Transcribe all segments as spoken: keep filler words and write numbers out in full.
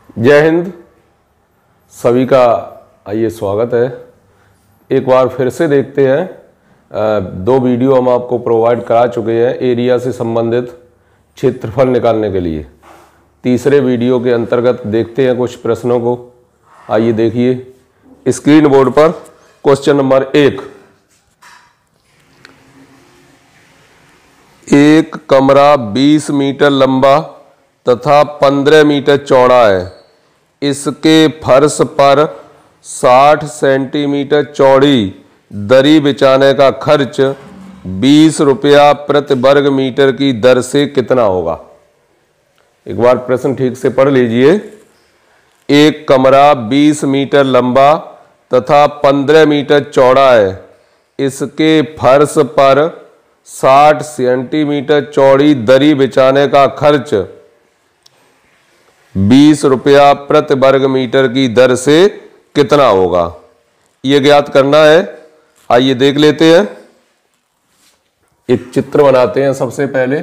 जय हिंद। सभी का आइए स्वागत है। एक बार फिर से देखते हैं। दो वीडियो हम आपको प्रोवाइड करा चुके हैं एरिया से संबंधित क्षेत्रफल निकालने के लिए। तीसरे वीडियो के अंतर्गत देखते हैं कुछ प्रश्नों को। आइए देखिए स्क्रीन बोर्ड पर क्वेश्चन नंबर एक। एक कमरा बीस मीटर लंबा तथा पंद्रह मीटर चौड़ा है। इसके फर्श पर साठ सेंटीमीटर चौड़ी दरी बिछाने का खर्च बीस रुपया प्रति वर्ग मीटर की दर से कितना होगा। एक बार प्रश्न ठीक से पढ़ लीजिए। एक कमरा बीस मीटर लंबा तथा पंद्रह मीटर चौड़ा है। इसके फर्श पर साठ सेंटीमीटर चौड़ी दरी बिछाने का खर्च बीस रुपया प्रति वर्ग मीटर की दर से कितना होगा, यह ज्ञात करना है। आइए देख लेते हैं। एक चित्र बनाते हैं सबसे पहले।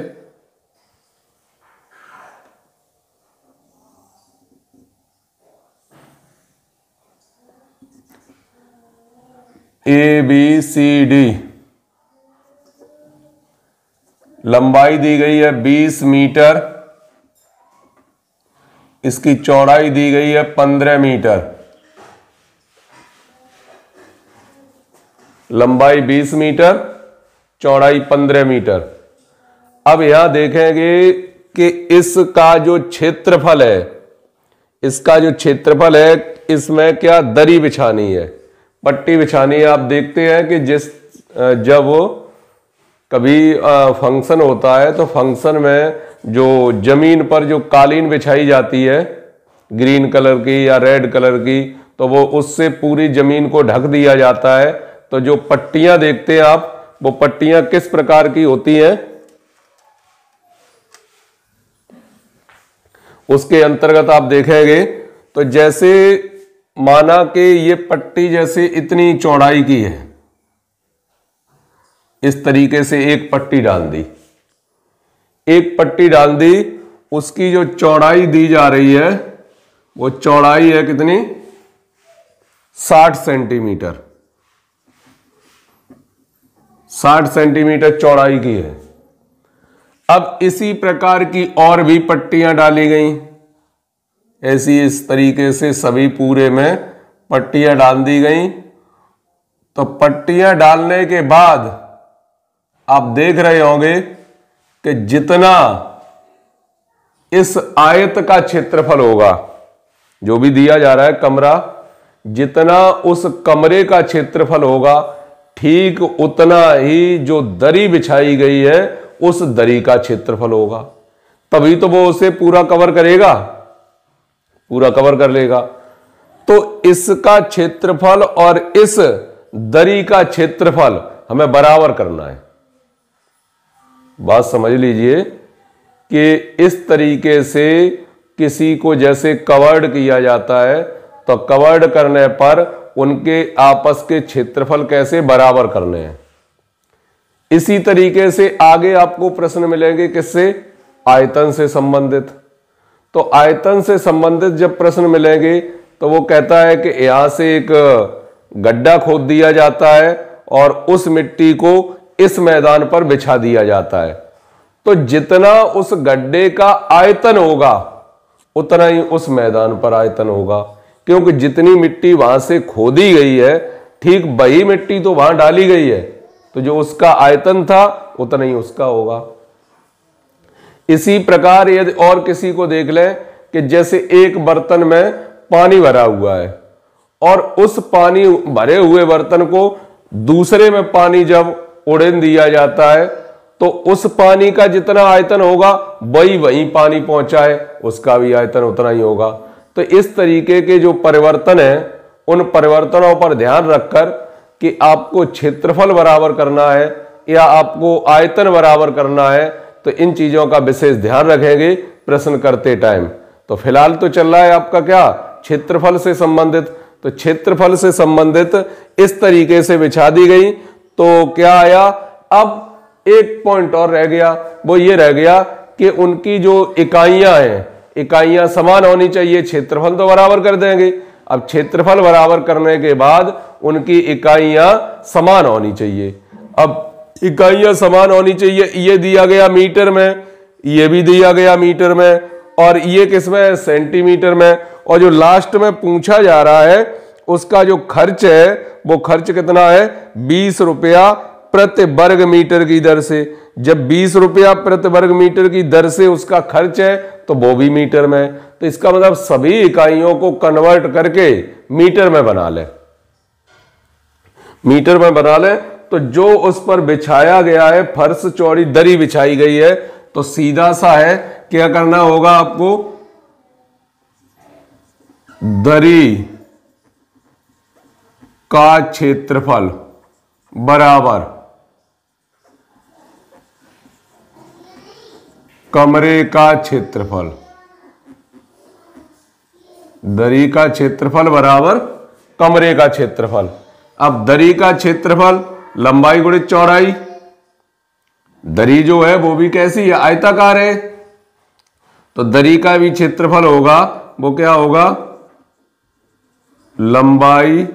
ए बी सी डी लंबाई दी गई है बीस मीटर, इसकी चौड़ाई दी गई है पंद्रह मीटर। लंबाई बीस मीटर, चौड़ाई पंद्रह मीटर। अब यहां देखेंगे कि इसका जो क्षेत्रफल है, इसका जो क्षेत्रफल है, इसमें क्या दरी बिछानी है, पट्टी बिछानी है। आप देखते हैं कि जिस जब कभी फंक्शन होता है तो फंक्शन में जो जमीन पर जो कालीन बिछाई जाती है ग्रीन कलर की या रेड कलर की, तो वो उससे पूरी जमीन को ढक दिया जाता है। तो जो पट्टियां देखते हैं आप, वो पट्टियां किस प्रकार की होती हैं, उसके अंतर्गत आप देखेंगे तो जैसे माना कि ये पट्टी जैसे इतनी चौड़ाई की है, इस तरीके से एक पट्टी डाल दी, एक पट्टी डाल दी, उसकी जो चौड़ाई दी जा रही है वो चौड़ाई है कितनी, साठ सेंटीमीटर, साठ सेंटीमीटर चौड़ाई की है। अब इसी प्रकार की और भी पट्टियां डाली गई, ऐसी इस तरीके से सभी पूरे में पट्टियां डाल दी गई। तो पट्टियां डालने के बाद आप देख रहे होंगे कि जितना इस आयत का क्षेत्रफल होगा, जो भी दिया जा रहा है कमरा, जितना उस कमरे का क्षेत्रफल होगा, ठीक उतना ही जो दरी बिछाई गई है उस दरी का क्षेत्रफल होगा। तभी तो वो उसे पूरा कवर करेगा, पूरा कवर कर लेगा। तो इसका क्षेत्रफल और इस दरी का क्षेत्रफल हमें बराबर करना है। बात समझ लीजिए कि इस तरीके से किसी को जैसे कवर्ड किया जाता है, तो कवर्ड करने पर उनके आपस के क्षेत्रफल कैसे बराबर करने हैं। इसी तरीके से आगे आपको प्रश्न मिलेंगे किससे, आयतन से संबंधित। तो आयतन से संबंधित जब प्रश्न मिलेंगे तो वो कहता है कि यहां से एक गड्ढा खोद दिया जाता है और उस मिट्टी को इस मैदान पर बिछा दिया जाता है। तो जितना उस गड्ढे का आयतन होगा उतना ही उस मैदान पर आयतन होगा, क्योंकि जितनी मिट्टी वहां से खोदी गई है ठीक वही मिट्टी तो वहां डाली गई है, तो जो उसका आयतन था उतना ही उसका होगा। इसी प्रकार यदि और किसी को देख लें कि जैसे एक बर्तन में पानी भरा हुआ है और उस पानी भरे हुए बर्तन को दूसरे में पानी जब उड़ेन दिया जाता है, तो उस पानी का जितना आयतन होगा वही वही पानी पहुंचाए, उसका भी आयतन उतना ही होगा। तो इस तरीके के जो परिवर्तन है, उन परिवर्तनों पर ध्यान रखकर कि आपको क्षेत्रफल बराबर करना है या आपको आयतन बराबर करना है, तो इन चीजों का विशेष ध्यान रखेंगे प्रश्न करते टाइम। तो फिलहाल तो चल रहा है आपका क्या, क्षेत्रफल से संबंधित। तो क्षेत्रफल से संबंधित इस तरीके से बिछा दी गई। तो क्या आया, अब एक पॉइंट और रह गया, वो ये रह गया कि उनकी जो इकाइयां हैं, इकाइयां समान होनी चाहिए, क्षेत्रफल तो बराबर कर देंगे। अब क्षेत्रफल बराबर करने के बाद उनकी इकाइयां समान होनी चाहिए। अब इकाइयां समान होनी चाहिए, ये दिया गया मीटर में, ये भी दिया गया मीटर में, और ये किसमें, सेंटीमीटर में। और जो लास्ट में पूछा जा रहा है उसका जो खर्च है वो खर्च कितना है, बीस रुपया प्रति वर्ग मीटर की दर से। जब बीस रुपया प्रति वर्ग मीटर की दर से उसका खर्च है तो वो भी मीटर में, तो इसका मतलब सभी इकाइयों को कन्वर्ट करके मीटर में बना ले, मीटर में बना ले। तो जो उस पर बिछाया गया है फर्श चौड़ी दरी बिछाई गई है, तो सीधा सा है, क्या करना होगा आपको, दरी का क्षेत्रफल बराबर कमरे का क्षेत्रफल, दरी का क्षेत्रफल बराबर कमरे का क्षेत्रफल। अब दरी का क्षेत्रफल लंबाई गुणित चौड़ाई, दरी जो है वो भी कैसी है, आयताकार है, तो दरी का भी क्षेत्रफल होगा वो क्या होगा, लंबाई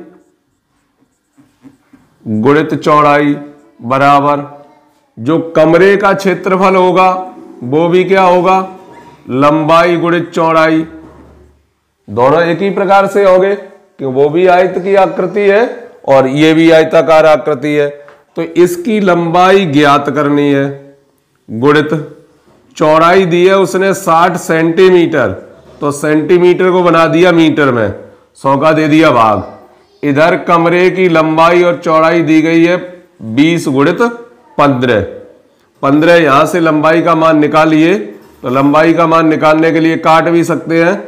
गुणित चौड़ाई बराबर जो कमरे का क्षेत्रफल होगा वो भी क्या होगा, लंबाई गुणित चौड़ाई। दोनों एक ही प्रकार से होंगे क्योंकि वो भी आयत की आकृति है और ये भी आयताकार आकृति है। तो इसकी लंबाई ज्ञात करनी है, गुणित चौड़ाई दी है उसने साठ सेंटीमीटर, तो सेंटीमीटर को बना दिया मीटर में, सौ का दे दिया भाग। इधर कमरे की लंबाई और चौड़ाई दी गई है बीस गुणित पंद्रह, पंद्रह यहां से लंबाई का मान निकालिए, तो लंबाई का मान निकालने के लिए काट भी सकते हैं,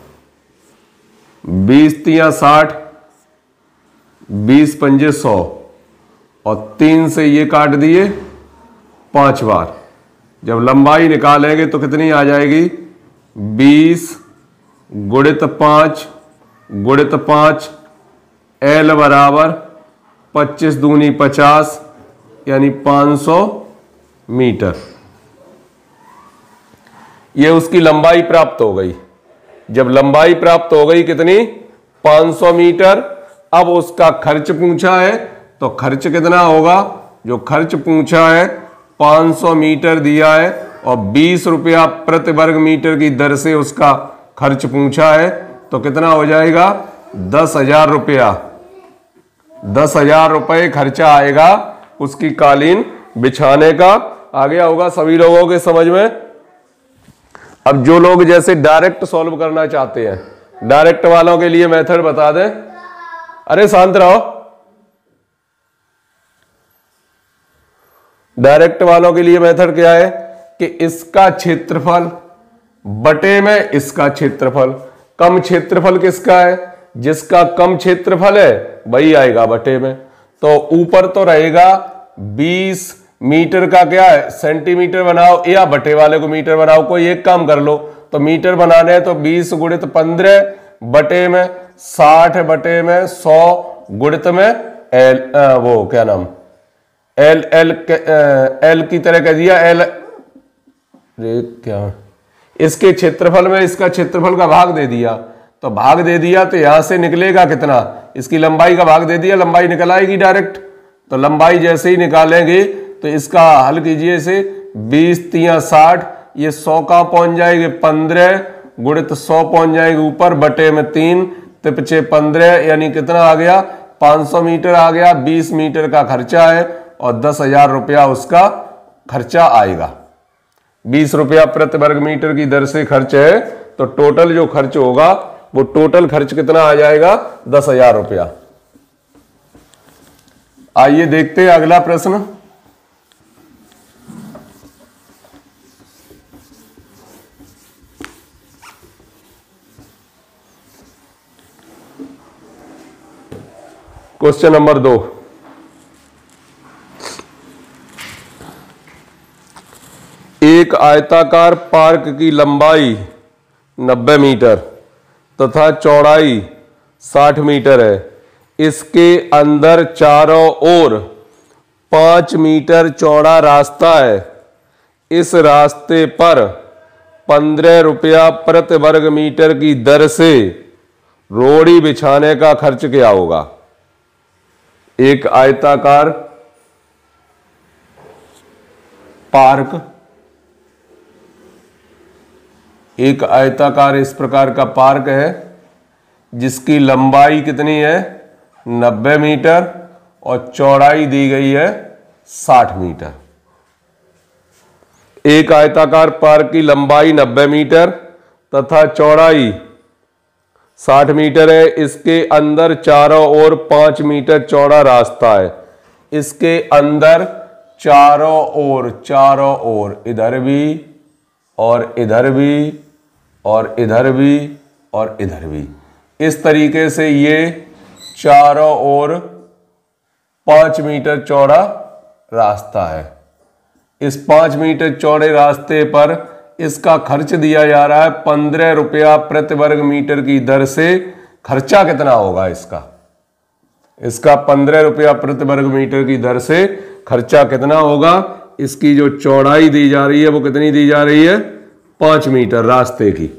बीस तिया साठ, बीस पंजे सौ, और तीन से ये काट दिए पांच बार। जब लंबाई निकालेंगे तो कितनी आ जाएगी, बीस गुणित पांच गुणित पांच, एल बराबर पच्चीस दूनी पचास, यानी पांच सौ मीटर। ये उसकी लंबाई प्राप्त हो गई। जब लंबाई प्राप्त हो गई कितनी, पांच सौ मीटर। अब उसका खर्च पूछा है, तो खर्च कितना होगा, जो खर्च पूछा है पांच सौ मीटर दिया है और बीस रुपया प्रति वर्ग मीटर की दर से उसका खर्च पूछा है, तो कितना हो जाएगा, दस हजार रुपया, दस हजार रुपये खर्चा आएगा उसकी कालीन बिछाने का। आ गया होगा सभी लोगों के समझ में। अब जो लोग जैसे डायरेक्ट सॉल्व करना चाहते हैं, डायरेक्ट वालों के लिए मेथड बता दें। अरे शांत रहो। डायरेक्ट वालों के लिए मेथड क्या है कि इसका क्षेत्रफल बटे में इसका क्षेत्रफल। कम क्षेत्रफल किसका है, जिसका कम क्षेत्रफल है वही आएगा बटे में। तो ऊपर तो रहेगा बीस मीटर का क्या है, सेंटीमीटर बनाओ या बटे वाले को मीटर बनाओ, कोई एक काम कर लो। तो मीटर बनाने हैं तो बीस गुणित पंद्रह बटे में साठ बटे में सौ गुणित में एल, आ, वो क्या नाम, एल एल एल की तरह कह दिया, एल रे क्या, इसके क्षेत्रफल में इसका क्षेत्रफल का भाग दे दिया, तो भाग दे दिया तो यहां से निकलेगा कितना, इसकी लंबाई का भाग दे दिया, लंबाई निकल आएगी डायरेक्ट। तो लंबाई जैसे ही निकालेंगे तो इसका हल कीजिए इसे, बीस तिया साठ, ये सौ का पहुंच जाएगी पंद्रह गुणित सौ पहुंच जाएगी ऊपर बटे में तीन, तिपचे पंद्रह, यानी कितना आ गया, पांच सौ मीटर आ गया। बीस मीटर का खर्चा है और दस हजार रुपया उसका खर्चा आएगा। बीस रुपया प्रति वर्ग मीटर की दर से खर्च है, तो टोटल जो खर्च होगा वो टोटल खर्च कितना आ जाएगा, दस हजार रुपया। आइए देखते हैं अगला प्रश्न। क्वेश्चन नंबर दो, एक आयताकार पार्क की लंबाई नब्बे मीटर तथा चौड़ाई साठ मीटर है। इसके अंदर चारों ओर पांच मीटर चौड़ा रास्ता है। इस रास्ते पर पंद्रह रुपया प्रति वर्ग मीटर की दर से रोड़ी बिछाने का खर्च क्या होगा। एक आयताकार पार्क, एक आयताकार इस प्रकार का पार्क है जिसकी लंबाई कितनी है नब्बे मीटर और चौड़ाई दी गई है साठ मीटर। एक आयताकार पार्क की लंबाई नब्बे मीटर तथा चौड़ाई साठ मीटर है। इसके अंदर चारों ओर पांच मीटर चौड़ा रास्ता है। इसके अंदर चारों ओर चारों ओर इधर भी और इधर भी और इधर भी और इधर भी, इस तरीके से ये चारों ओर पांच मीटर चौड़ा रास्ता है। इस पांच मीटर चौड़े रास्ते पर इसका खर्च दिया जा रहा है पंद्रह रुपया प्रति वर्ग मीटर की दर से। खर्चा कितना होगा इसका, इसका पंद्रह रुपया प्रति वर्ग मीटर की दर से खर्चा कितना होगा। इसकी जो चौड़ाई दी जा रही है वो कितनी दी जा रही है पांच मीटर रास्ते की।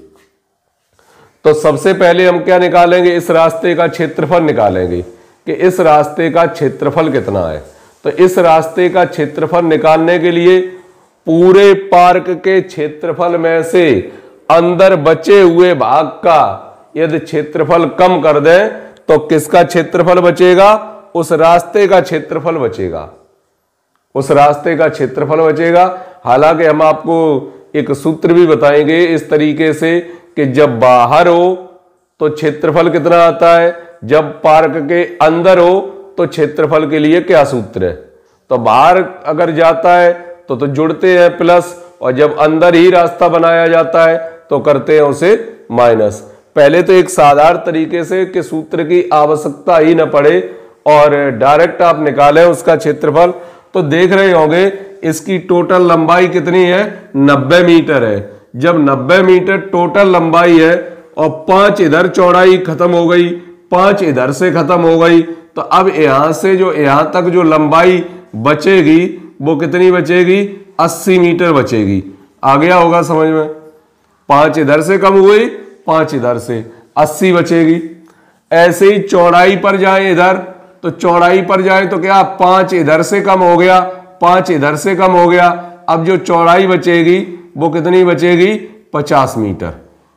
तो सबसे पहले हम क्या निकालेंगे, इस रास्ते का क्षेत्रफल निकालेंगे कि इस रास्ते का क्षेत्रफल कितना है। तो इस रास्ते का क्षेत्रफल निकालने के लिए पूरे पार्क के क्षेत्रफल में से अंदर बचे हुए भाग का यदि क्षेत्रफल कम कर दें तो किसका क्षेत्रफल बचेगा, उस रास्ते का क्षेत्रफल बचेगा, उस रास्ते का क्षेत्रफल बचेगा। हालांकि हम आपको एक सूत्र भी बताएंगे इस तरीके से कि जब बाहर हो तो क्षेत्रफल कितना आता है, जब पार्क के अंदर हो तो क्षेत्रफल के लिए क्या सूत्र है। तो बाहर अगर जाता है तो तो जुड़ते हैं प्लस, और जब अंदर ही रास्ता बनाया जाता है तो करते हैं उसे माइनस। पहले तो एक साधारण तरीके से कि सूत्र की आवश्यकता ही न पड़े और डायरेक्ट आप निकालें उसका क्षेत्रफल। तो देख रहे होंगे इसकी टोटल लंबाई कितनी है नब्बे मीटर है। जब नब्बे मीटर टोटल लंबाई है और पांच इधर चौड़ाई खत्म हो गई, पांच इधर से खत्म हो गई, तो अब यहां से जो यहां तक जो लंबाई बचेगी वो कितनी बचेगी अस्सी मीटर बचेगी। आ गया होगा समझ में, पांच इधर से कम हुई, पांच इधर से, अस्सी बचेगी। ऐसे ही चौड़ाई पर जाए इधर, तो चौड़ाई पर जाए तो क्या पांच इधर से कम हो गया, पांच इधर से कम हो गया। अब जो चौड़ाई बचेगी वो कितनी बचेगी पचास मीटर,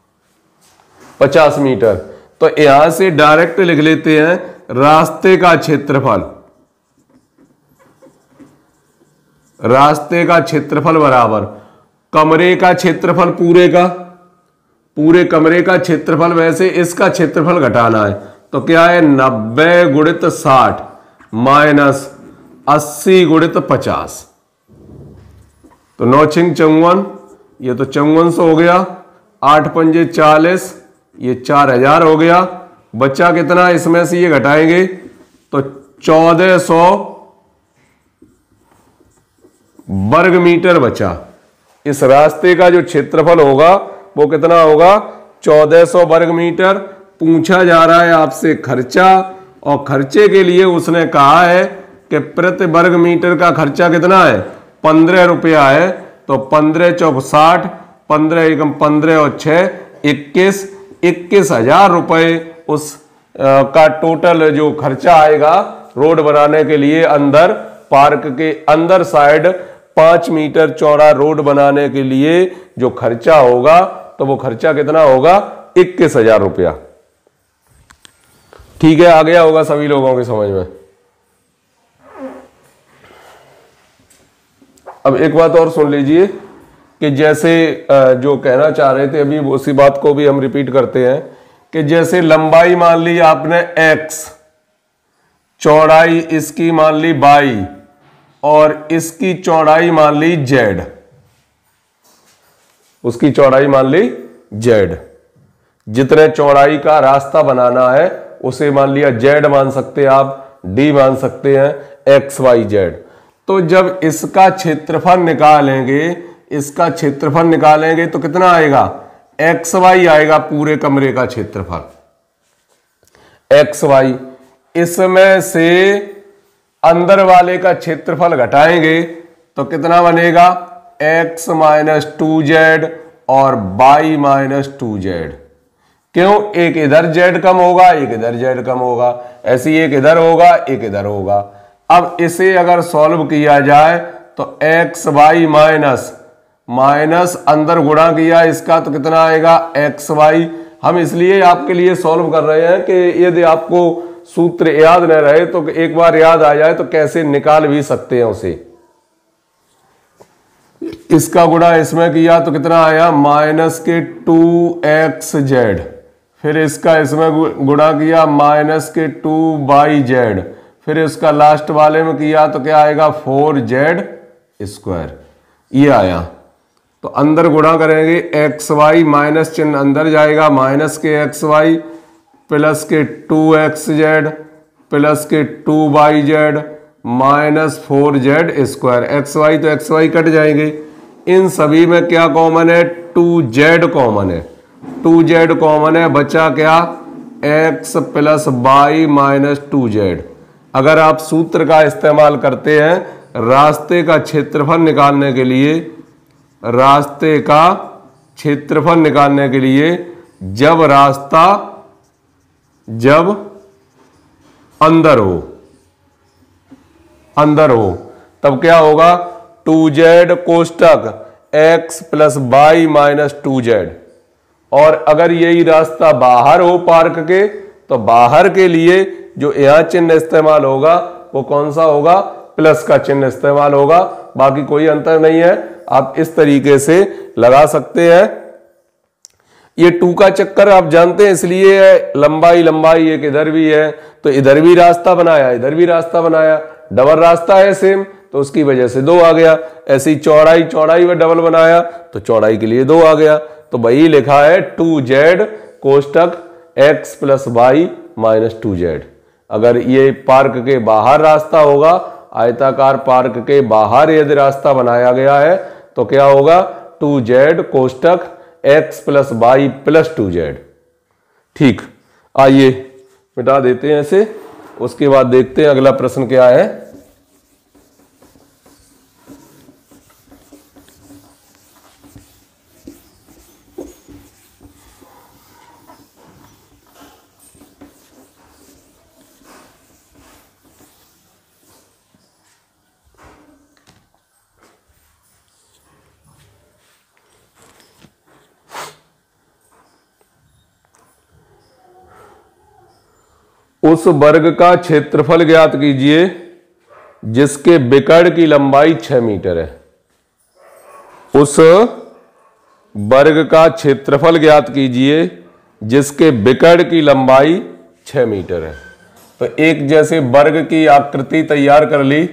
पचास मीटर। तो यहां से डायरेक्ट लिख लेते हैं रास्ते का क्षेत्रफल, रास्ते का क्षेत्रफल बराबर कमरे का क्षेत्रफल पूरे का, पूरे कमरे का क्षेत्रफल में से इसका क्षेत्रफल घटाना है। तो क्या है नब्बे गुणित साठ माइनस अस्सी गुणित पचास। तो नौ छिंग चौवन, ये तो चौवन सौ हो गया, आठ पंजे चालीस, ये चार हजार हो गया। बच्चा कितना, इसमें से ये घटाएंगे तो चौदह सौ वर्ग मीटर बचा। इस रास्ते का जो क्षेत्रफल होगा वो कितना होगा चौदह सौ वर्ग मीटर। पूछा जा रहा है आपसे खर्चा, और खर्चे के लिए उसने कहा है कि प्रति वर्ग मीटर का खर्चा कितना है पंद्रह रुपया है। तो पंद्रह चौक साठ, पंद्रह एकम पंद्रह और छह इक्कीस, इक्कीस हजार रुपये उस आ, का टोटल जो खर्चा आएगा रोड बनाने के लिए। अंदर पार्क के अंदर साइड पांच मीटर चौड़ा रोड बनाने के लिए जो खर्चा होगा तो वो खर्चा कितना होगा इक्कीस हजार रुपया। ठीक है, आ गया होगा सभी लोगों की समझ में। अब एक बात और सुन लीजिए कि जैसे जो कहना चाह रहे थे अभी उसी बात को भी हम रिपीट करते हैं कि जैसे लंबाई मान ली आपने x, चौड़ाई इसकी मान ली y और इसकी चौड़ाई मान ली z, उसकी चौड़ाई मान ली z। जितने चौड़ाई का रास्ता बनाना है उसे मान लिया z मान सकते हैं आप, d मान सकते हैं x y z। तो जब इसका क्षेत्रफल निकालेंगे, इसका क्षेत्रफल निकालेंगे तो कितना आएगा एक्स वाई आएगा पूरे कमरे का क्षेत्रफल एक्स वाई। इसमें से अंदर वाले का क्षेत्रफल घटाएंगे तो कितना बनेगा x माइनस टू जेड और बाई माइनस टू जेड। क्यों? एक इधर जेड कम होगा, एक इधर जेड कम होगा, ऐसी एक इधर होगा, एक इधर होगा। अब इसे अगर सॉल्व किया जाए तो एक्स वाई माइनस माइनस अंदर गुणा किया इसका तो कितना आएगा एक्स वाई। हम इसलिए आपके लिए सॉल्व कर रहे हैं कि यदि आपको सूत्र याद न रहे तो एक बार याद आ जाए तो कैसे निकाल भी सकते हैं उसे। इसका गुणा इसमें किया तो कितना आया माइनस के टू एक्स जेड, फिर इसका इसमें गुणा किया माइनस के टू बाई जेड, फिर इसका लास्ट वाले में किया तो क्या आएगा फोर जेड स्क्वायर। ये आया तो अंदर गुणा करेंगे एक्स वाई, माइनस चिन्ह अंदर जाएगा, माइनस के एक्स वाई प्लस के टू एक्स जेड प्लस के two Y Z minus four Z square. X Y तो एक्स वाई कट जाएंगे। इन सभी में क्या कॉमन है? टू जेड कॉमन है। टू जेड कॉमन है, बचा क्या? X plus Y minus two Z. अगर आप सूत्र का इस्तेमाल करते हैं रास्ते का क्षेत्रफल निकालने के लिए, रास्ते का क्षेत्रफल निकालने के लिए, जब रास्ता जब अंदर हो अंदर हो तब क्या होगा? टू जेड कोष्टक X plus Y minus two Z. और अगर यही रास्ता बाहर हो पार्क के तो बाहर के लिए जो यहां चिन्ह इस्तेमाल होगा वो कौन सा होगा? प्लस का चिन्ह इस्तेमाल होगा, बाकी कोई अंतर नहीं है। आप इस तरीके से लगा सकते हैं। ये टू का चक्कर आप जानते हैं, इसलिए लंबाई लंबाई एक इधर भी है तो इधर भी रास्ता बनाया, इधर भी रास्ता बनाया, डबल रास्ता है सेम तो उसकी वजह से दो आ गया। ऐसी चौड़ाई चौड़ाई में डबल बनाया तो चौड़ाई के लिए दो आ गया। तो वही लिखा है टू जेड कोष्टक X plus Y minus two Z. अगर ये पार्क के बाहर रास्ता होगा, आयताकार पार्क के बाहर यदि रास्ता बनाया गया है तो क्या होगा? टू जेड कोष्टक X plus Y plus two Z. ठीक, आइए मिटा देते हैं इसे, उसके बाद देखते हैं अगला प्रश्न क्या है। उस वर्ग का क्षेत्रफल ज्ञात कीजिए जिसके विकर्ण की लंबाई छह मीटर है। उस वर्ग का क्षेत्रफल ज्ञात कीजिए जिसके विकर्ण की लंबाई छह मीटर है। तो एक जैसे वर्ग की आकृति तैयार कर ली,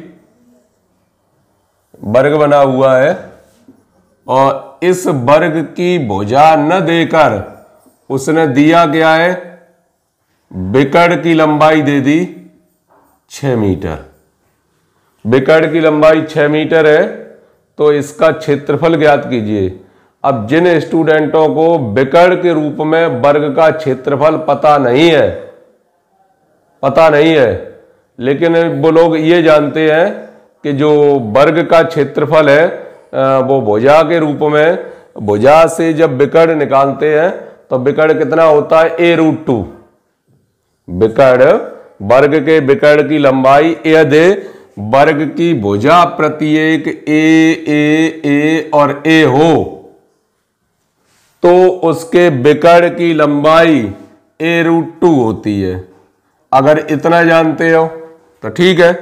वर्ग बना हुआ है और इस वर्ग की भुजा न देकर उसने दिया क्या है? विकर्ण की लंबाई दे दी छह मीटर। विकर्ण की लंबाई छह मीटर है तो इसका क्षेत्रफल ज्ञात कीजिए। अब जिन स्टूडेंटों को विकर्ण के रूप में वर्ग का क्षेत्रफल पता नहीं है पता नहीं है लेकिन वो लोग ये जानते हैं कि जो वर्ग का क्षेत्रफल है वो भुजा के रूप में, भुजा से जब विकर्ण निकालते हैं तो विकर्ण कितना होता है? A root two. विकर्ण, वर्ग के विकर्ण की लंबाई यदि वर्ग की भुजा प्रत्येक ए ए ए और ए हो तो उसके विकर्ण की लंबाई ए रूट टू होती है। अगर इतना जानते हो तो ठीक है,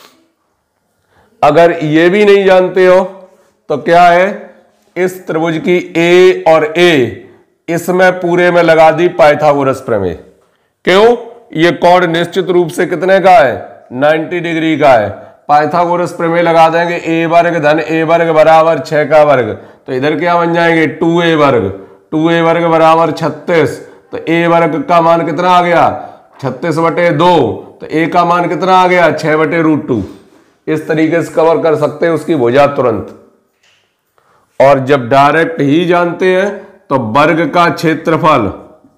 अगर ये भी नहीं जानते हो तो क्या है? इस त्रिभुज की ए और ए, इसमें पूरे में लगा दी पाइथागोरस प्रमेय। क्यों? ये कोण निश्चित रूप से कितने का है? नब्बे डिग्री का है। पाइथागोरस प्रमेय लगा देंगे ए वर्ग धन ए वर्ग बराबर छह का वर्ग, तो इधर क्या बन जाएंगे? टू ए वर्ग। टू ए वर्ग बराबर छत्तीस, तो ए वर्ग का मान कितना आ गया? छत्तीस बटे दो, तो ए का मान कितना आ गया? छह बटे रूट टू। इस तरीके से कवर कर सकते हैं उसकी भुजा तुरंत। और जब डायरेक्ट ही जानते हैं तो वर्ग का क्षेत्रफल,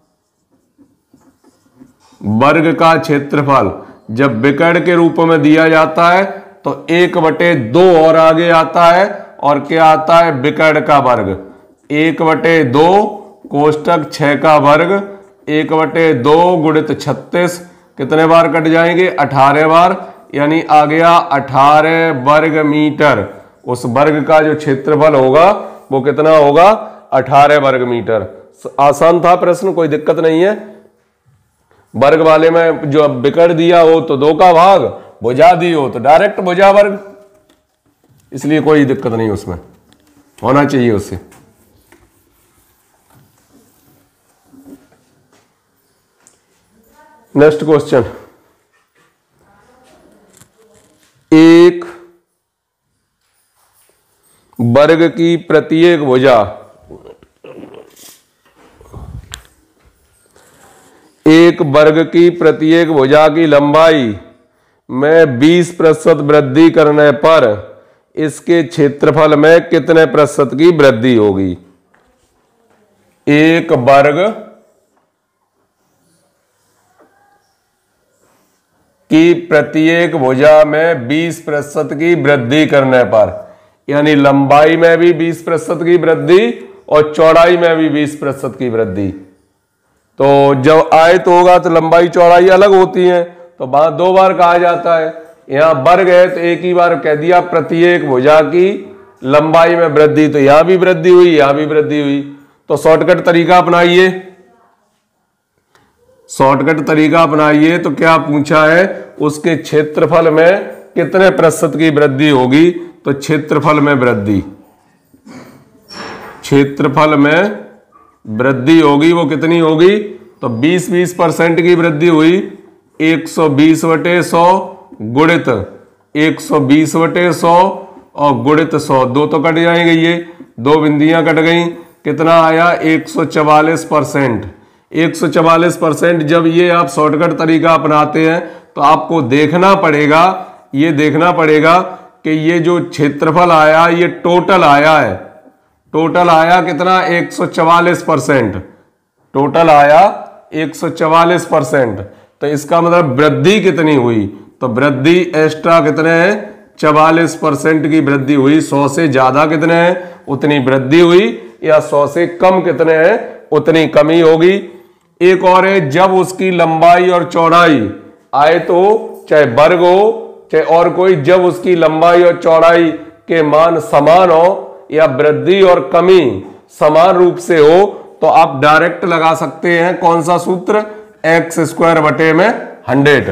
वर्ग का क्षेत्रफल जब विकर्ण के रूप में दिया जाता है तो एक बटे दो और आगे आता है और क्या आता है? विकर्ण का वर्ग। एक बटे दो कोष्टक छः का वर्ग एक बटे दो गुणित छत्तीस, कितने बार कट जाएंगे? अठारह बार, यानी आ गया अठारह वर्ग मीटर। उस वर्ग का जो क्षेत्रफल होगा वो कितना होगा? अठारह वर्ग मीटर। आसान था प्रश्न, कोई दिक्कत नहीं है। वर्ग वाले में जो बिकट दिया हो तो दो का भाग, भुजा दी हो तो डायरेक्ट भुजा वर्ग, इसलिए कोई दिक्कत नहीं उसमें, होना चाहिए उससे। नेक्स्ट क्वेश्चन, एक वर्ग की प्रत्येक भुजा एक वर्ग की प्रत्येक भुजा की लंबाई में बीस प्रतिशत वृद्धि करने पर इसके क्षेत्रफल में कितने प्रतिशत की वृद्धि होगी? एक वर्ग की प्रत्येक भुजा में बीस प्रतिशत की वृद्धि करने पर, यानी लंबाई में भी बीस प्रतिशत की वृद्धि और चौड़ाई में भी बीस प्रतिशत की वृद्धि। तो जब आयत होगा तो लंबाई चौड़ाई अलग होती है, तो वहां दो बार कहा जाता है। यहां वर्ग है तो एक ही बार कह दिया प्रत्येक भुजा की लंबाई में वृद्धि, तो यहां भी वृद्धि हुई, यहां भी वृद्धि हुई। तो शॉर्टकट तरीका अपनाइए, शॉर्टकट तरीका अपनाइए। तो क्या पूछा है? उसके क्षेत्रफल में कितने प्रतिशत की वृद्धि होगी? तो क्षेत्रफल में वृद्धि, क्षेत्रफल में वृद्धि होगी, वो कितनी होगी? तो बीस बीस परसेंट की वृद्धि हुई, एक सौ बीस बटे सौ गुणित एक सौ बीस बटे सौ और गुणित सौ, दो तो कट जाएंगे, ये दो बिंदियां कट गई, कितना आया? एक सौ चवालीस परसेंट। एक सौ चवालीस परसेंट। जब ये आप शॉर्टकट तरीका अपनाते हैं तो आपको देखना पड़ेगा, ये देखना पड़ेगा कि ये जो क्षेत्रफल आया ये टोटल आया है, टोटल आया कितना? एक सौ चवालीस परसेंट, टोटल आया एक सौ चवालीस परसेंट। तो इसका मतलब वृद्धि कितनी हुई? तो वृद्धि एक्स्ट्रा कितने हैं? चवालीस परसेंट की वृद्धि हुई। सौ से ज्यादा कितने हैं? उतनी वृद्धि हुई, या सौ से कम कितने हैं? उतनी कमी होगी। एक और है, जब उसकी लंबाई और चौड़ाई आए तो चाहे वर्ग हो चाहे और कोई, जब उसकी लंबाई और चौड़ाई के मान समान हो या वृद्धि और कमी समान रूप से हो, तो आप डायरेक्ट लगा सकते हैं कौन सा सूत्र? एक्स स्क्वायर बटे में हंड्रेड,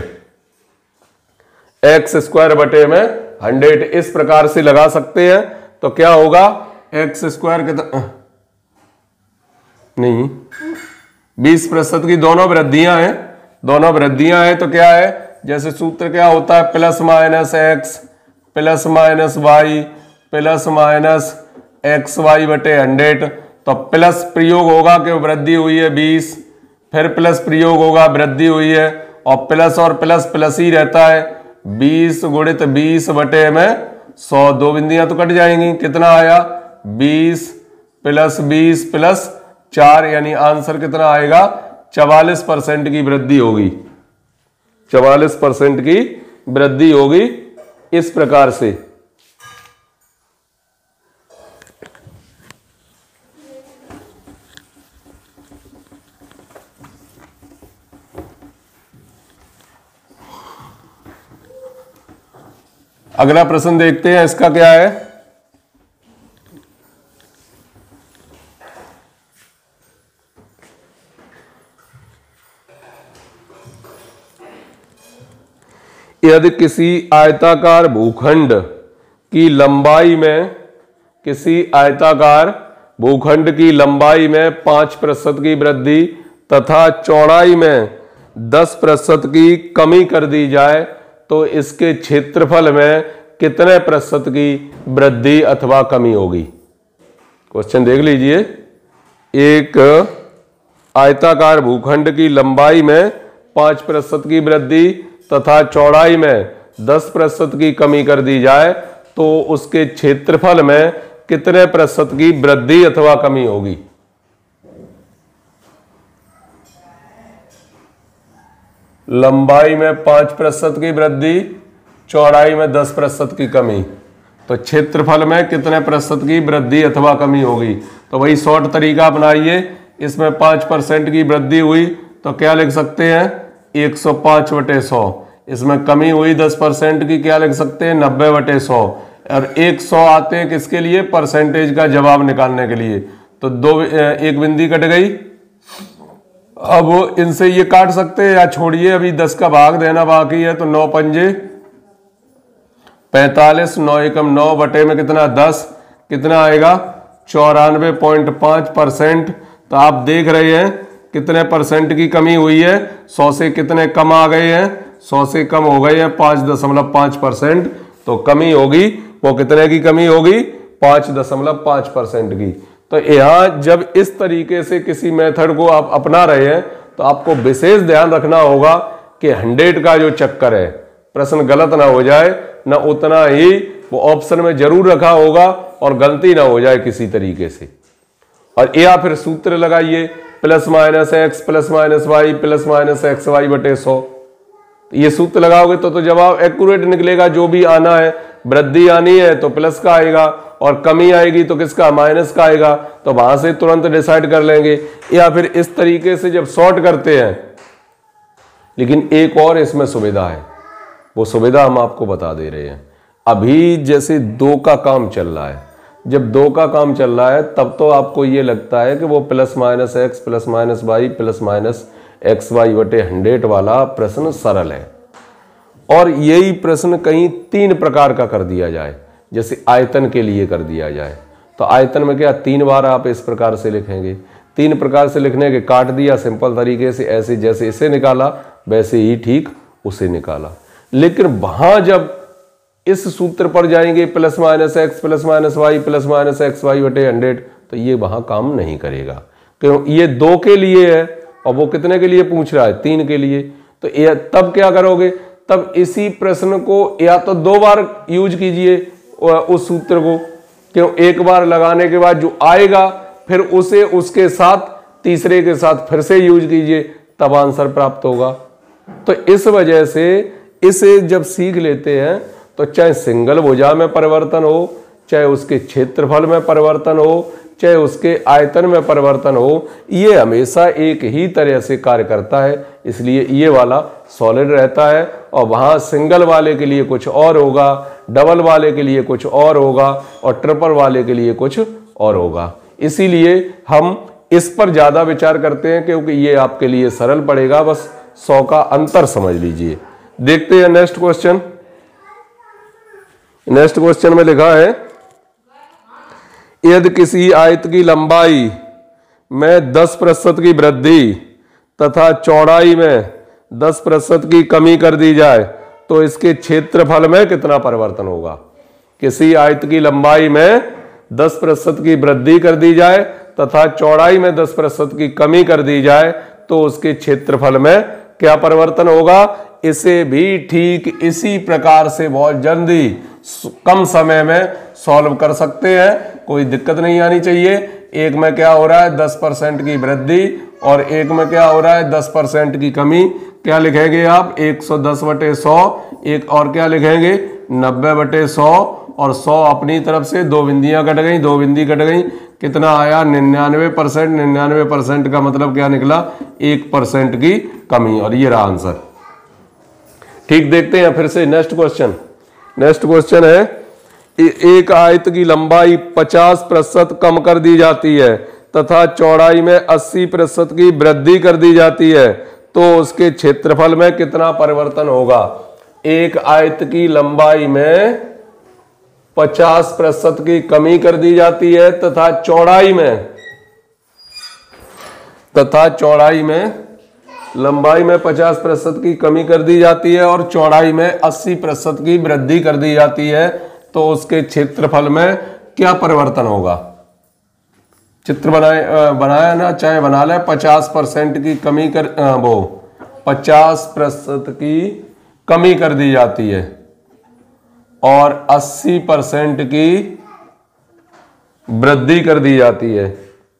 एक्स स्क्वायर बटे में हंड्रेड, इस प्रकार से लगा सकते हैं। तो क्या होगा? एक्स स्क्वायर कितना? नहीं, बीस प्रतिशत की दोनों वृद्धियां हैं, दोनों वृद्धियां हैं। तो क्या है? जैसे सूत्र क्या होता है? Plus minus X plus minus Y plus minus X Y बटे हंड्रेड। तो प्लस प्रयोग होगा कि वृद्धि हुई है बीस, फिर प्लस प्रयोग होगा वृद्धि हुई है, और प्लस और प्लस प्लस ही रहता है। बीस गुणित बीस बटे में सौ, दो बिंदियां तो कट जाएंगी, कितना आया? बीस प्लस बीस प्लस चार, यानी आंसर कितना आएगा? चवालीस परसेंट की वृद्धि होगी, चवालीस परसेंट की वृद्धि होगी। इस प्रकार से अगला प्रश्न देखते हैं, इसका क्या है? यदि किसी आयताकार भूखंड की लंबाई में किसी आयताकार भूखंड की लंबाई में पांच प्रतिशत की वृद्धि तथा चौड़ाई में दस प्रतिशत की कमी कर दी जाए तो इसके क्षेत्रफल में कितने प्रतिशत की वृद्धि अथवा कमी होगी? क्वेश्चन देख लीजिए। एक आयताकार भूखंड की लंबाई में पांच प्रतिशत की वृद्धि तथा चौड़ाई में दस प्रतिशत की कमी कर दी जाए तो उसके क्षेत्रफल में कितने प्रतिशत की वृद्धि अथवा कमी होगी? लंबाई में पांच प्रतिशत की वृद्धि, चौड़ाई में दस प्रतिशत की कमी, तो क्षेत्रफल में कितने प्रतिशत की वृद्धि अथवा कमी होगी? तो वही शॉर्ट तरीका अपनाइए। इसमें पाँच परसेंट की वृद्धि हुई तो क्या लिख सकते हैं, एक सौ पाँच बटे सौ। इसमें कमी हुई दस परसेंट की, क्या लिख सकते हैं, नब्बे बटे सौ। और एक सौ आते हैं किसके लिए, परसेंटेज का जवाब निकालने के लिए। तो दो एक बिंदी कट गई। अब इनसे ये काट सकते हैं या छोड़िए, अभी दस का भाग देना बाकी है। तो नौ पंजे पैंतालीस, नौ एकम नौ, बटे में कितना दस, कितना आएगा चौरानवे पॉइंट पाँच परसेंट। तो आप देख रहे हैं कितने परसेंट की कमी हुई है, सौ से कितने कम आ गए हैं, सौ से कम हो गए हैं पाँच दशमलव पाँच परसेंट। तो कमी होगी वो कितने की कमी होगी, पाँच दशमलव पाँच परसेंट की। तो यहाँ जब इस तरीके से किसी मेथड को आप अपना रहे हैं तो आपको विशेष ध्यान रखना होगा कि हंड्रेड का जो चक्कर है, प्रश्न गलत ना हो जाए, ना उतना ही वो ऑप्शन में जरूर रखा होगा और गलती ना हो जाए किसी तरीके से। और या फिर सूत्र लगाइए, plus minus X plus minus Y plus minus X Y बटे सौ। ये सूत्र लगाओगे तो तो जवाब एक्यूरेट निकलेगा। जो भी आना है, वृद्धि आनी है तो प्लस का आएगा और कमी आएगी तो किसका, माइनस का आएगा। तो वहां से तुरंत डिसाइड कर लेंगे। या फिर इस तरीके से जब सॉर्ट करते हैं, लेकिन एक और इसमें सुविधा है, वो सुविधा हम आपको बता दे रहे हैं। अभी जैसे दो का काम चल रहा है, जब दो का काम चल रहा है तब तो आपको ये लगता है कि वो plus minus X plus minus Y plus minus X Y बटे हंड्रेड वाला प्रश्न सरल है। और यही प्रश्न कहीं तीन प्रकार का कर दिया जाए, जैसे आयतन के लिए कर दिया जाए, तो आयतन में क्या तीन बार आप इस प्रकार से लिखेंगे। तीन प्रकार से लिखने के काट दिया सिंपल तरीके से, ऐसे जैसे इसे निकाला वैसे ही ठीक उसे निकाला। लेकिन वहां जब इस सूत्र पर जाएंगे, plus minus X plus minus Y plus minus X Y बटे हंड्रेड, तो ये वहां काम नहीं करेगा, क्यों, ये दो के लिए है और वो कितने के लिए पूछ रहा है, तीन के लिए। तो ये तब क्या करोगे, तब इसी प्रश्न को या तो दो बार यूज कीजिए उस सूत्र को, क्यों, एक बार लगाने के बाद जो आएगा फिर उसे उसके साथ तीसरे के साथ फिर से यूज कीजिए, तब आंसर प्राप्त होगा। तो इस वजह से इसे जब सीख लेते हैं तो चाहे सिंगल भुजा में परिवर्तन हो, चाहे उसके क्षेत्रफल में परिवर्तन हो, चाहे उसके आयतन में परिवर्तन हो, ये हमेशा एक ही तरह से कार्य करता है। इसलिए ये वाला सॉलिड रहता है और वहाँ सिंगल वाले के लिए कुछ और होगा, डबल वाले के लिए कुछ और होगा और ट्रिपल वाले के लिए कुछ और होगा। इसीलिए हम इस पर ज़्यादा विचार करते हैं क्योंकि ये आपके लिए सरल पड़ेगा। बस सौ का अंतर समझ लीजिए। देखते हैं नेक्स्ट क्वेश्चन। नेक्स्ट क्वेश्चन में लिखा है, यदि किसी आयत की लंबाई में दस प्रतिशत की वृद्धि तथा चौड़ाई में दस प्रतिशत की कमी कर दी जाए तो इसके क्षेत्रफल में कितना परिवर्तन होगा। किसी आयत की लंबाई में दस प्रतिशत की वृद्धि कर दी जाए तथा चौड़ाई में दस प्रतिशत की कमी कर दी जाए तो उसके क्षेत्रफल में क्या परिवर्तन होगा। इसे भी ठीक इसी प्रकार से बहुत जल्दी कम समय में सॉल्व कर सकते हैं, कोई दिक्कत नहीं आनी चाहिए। एक में क्या हो रहा है, दस परसेंट की वृद्धि और एक में क्या हो रहा है, दस परसेंट की कमी। क्या लिखेंगे आप, एक सौ दस बटे सौ, एक और क्या लिखेंगे, नब्बे बटे सौ, और सौ अपनी तरफ से दो बिंदियां कट गई, दो बिंदी कट गई, कितना आया निन्यानवे परसेंट। निन्यानवे परसेंट का मतलब क्या निकला, एक परसेंट की कमी, और ये रहा आंसर। ठीक, देखते हैं फिर से नेक्स्ट क्वेश्चन। नेक्स्ट क्वेश्चन है, एक आयत की लंबाई पचास प्रतिशत कम कर दी जाती है तथा चौड़ाई में अस्सी प्रतिशत की वृद्धि कर दी जाती है तो उसके क्षेत्रफल में कितना परिवर्तन होगा। एक आयत की लंबाई में पचास प्रतिशत की कमी कर दी जाती है तथा चौड़ाई में तथा चौड़ाई में लंबाई में पचास प्रतिशत की कमी कर दी जाती है और चौड़ाई में अस्सी प्रतिशत की वृद्धि कर दी जाती है तो उसके क्षेत्रफल में क्या परिवर्तन होगा। चित्र बनाए बनाया ना, चाहे बना ले। पचास परसेंट की कमी कर वो पचास प्रतिशत की कमी कर दी जाती है और अस्सी परसेंट की वृद्धि कर दी जाती है।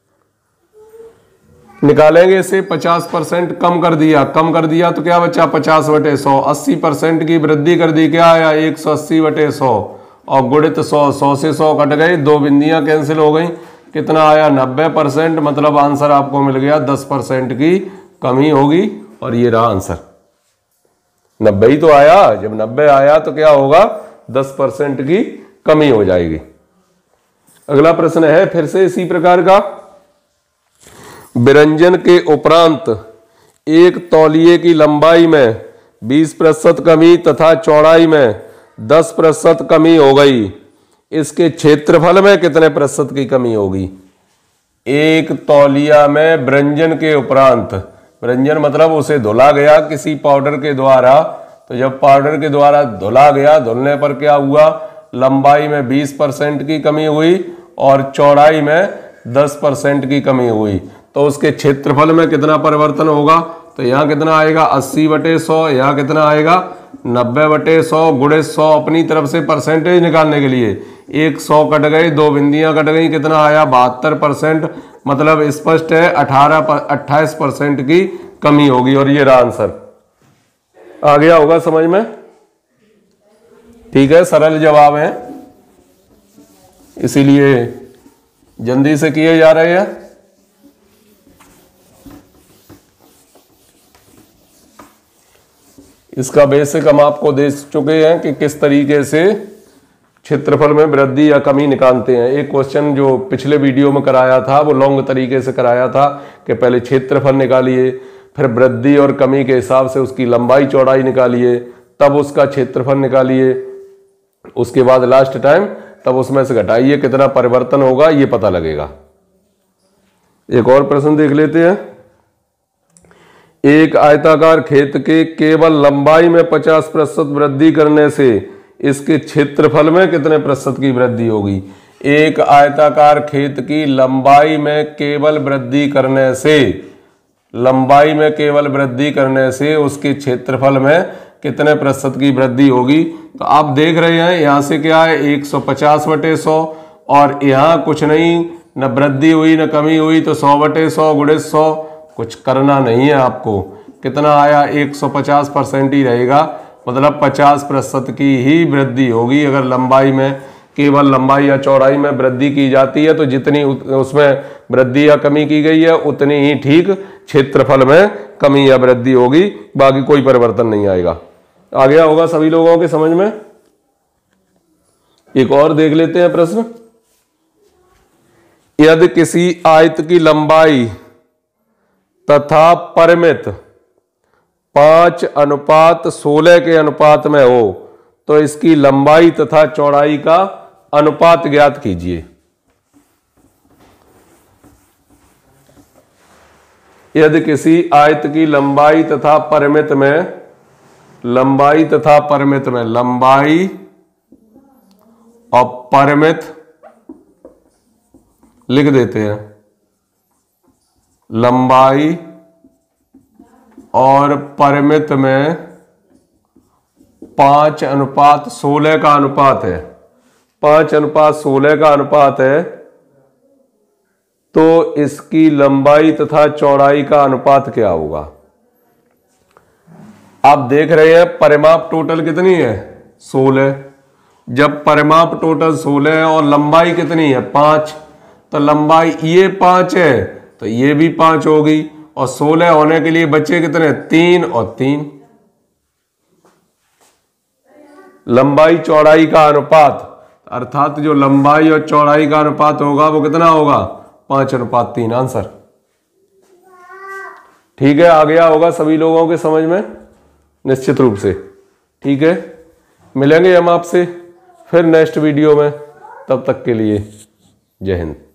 निकालेंगे इसे, पचास परसेंट कम कर दिया, कम कर दिया तो क्या बचा, पचास बटे सौ। अस्सी परसेंट की वृद्धि कर दी, क्या आया, एक सौ अस्सी बटे सौ, और गुणित सौ, सौ से सौ कट गए, दो बिंदियां कैंसिल हो गई, कितना आया, नब्बे परसेंट, मतलब आंसर आपको मिल गया दस परसेंट की कमी होगी, और ये रहा आंसर। नब्बे ही तो आया, जब नब्बे आया तो क्या होगा, दस परसेंट की कमी हो जाएगी। अगला प्रश्न है फिर से इसी प्रकार का, व्यंजन के उपरांत एक तौलिए की लंबाई में बीस प्रतिशत कमी तथा चौड़ाई में दस प्रतिशत कमी हो गई, इसके क्षेत्रफल में कितने प्रतिशत की कमी होगी। एक तौलिया में व्यंजन के उपरांत, व्यंजन मतलब उसे धुला गया किसी पाउडर के द्वारा, तो जब पाउडर के द्वारा धुला गया, धुलने पर क्या हुआ, लंबाई में बीस परसेंट की कमी हुई और चौड़ाई में दस परसेंट की कमी हुई, तो उसके क्षेत्रफल में कितना परिवर्तन होगा। तो यहाँ कितना आएगा, अस्सी बटे सौ, यहाँ कितना आएगा, नब्बे बटे सौ गुणे सौ। अपनी तरफ से परसेंटेज निकालने के लिए एक सौ कट गए, दो बिंदियां कट गई, कितना आया, बहत्तर परसेंट, मतलब स्पष्ट है अठारह अट्ठाईस परसेंट की कमी होगी, और ये रहा आंसर। आ गया होगा समझ में, ठीक है, सरल जवाब है, इसीलिए जल्दी से किए जा रहे हैं। इसका बेसिक हम आपको दे चुके हैं कि किस तरीके से क्षेत्रफल में वृद्धि या कमी निकालते हैं। एक क्वेश्चन जो पिछले वीडियो में कराया था वो लॉन्ग तरीके से कराया था कि पहले क्षेत्रफल निकालिए, फिर वृद्धि और कमी के हिसाब से उसकी लंबाई चौड़ाई निकालिए, तब उसका क्षेत्रफल निकालिए, उसके बाद लास्ट टाइम तब उसमें से घटाइए, कितना परिवर्तन होगा ये पता लगेगा। एक और प्रश्न देख लेते हैं। एक आयताकार खेत के केवल लंबाई में पचास प्रतिशत वृद्धि करने से इसके क्षेत्रफल में कितने प्रतिशत की वृद्धि होगी। एक आयताकार खेत की लंबाई में केवल वृद्धि करने से, लंबाई में केवल वृद्धि करने से उसके क्षेत्रफल में कितने प्रतिशत की वृद्धि होगी। तो आप देख रहे हैं यहाँ से क्या है, एक सौ पचास बटे सौ, और यहाँ कुछ नहीं, न वृद्धि हुई न कमी हुई, तो सौ बटे सौ गुणे सौ, कुछ करना नहीं है आपको। कितना आया, एक सौ पचास परसेंट ही रहेगा, मतलब पचास प्रतिशत की ही वृद्धि होगी। अगर लंबाई में, केवल लंबाई या चौड़ाई में वृद्धि की जाती है तो जितनी उसमें वृद्धि या कमी की गई है उतनी ही ठीक क्षेत्रफल में कमी या वृद्धि होगी, बाकी कोई परिवर्तन नहीं आएगा। आ गया होगा सभी लोगों के समझ में। एक और देख लेते हैं प्रश्न। यदि किसी आयत की लंबाई तथा परिमित पांच अनुपात सोलह के अनुपात में हो तो इसकी लंबाई तथा चौड़ाई का अनुपात ज्ञात कीजिए। यदि किसी आयत की लंबाई तथा परिमित में, लंबाई तथा परिमित में, लंबाई और परिमित लिख देते हैं, लंबाई और परिमित में पांच अनुपात सोलह का अनुपात है, पांच अनुपात सोलह का अनुपात है, तो इसकी लंबाई तथा चौड़ाई का अनुपात क्या होगा। आप देख रहे हैं परिमाप टोटल कितनी है, सोलह। जब परिमाप टोटल सोलह है और लंबाई कितनी है, पांच, तो लंबाई ये पांच है तो ये भी पांच होगी, और सोलह होने के लिए बचे कितने, तीन और तीन। लंबाई चौड़ाई का अनुपात, अर्थात जो लंबाई और चौड़ाई का अनुपात होगा वो कितना होगा, पांच अनुपात तीन, आंसर। ठीक है, आ गया होगा सभी लोगों के समझ में निश्चित रूप से। ठीक है, मिलेंगे हम आपसे फिर नेक्स्ट वीडियो में, तब तक के लिए जय हिंद।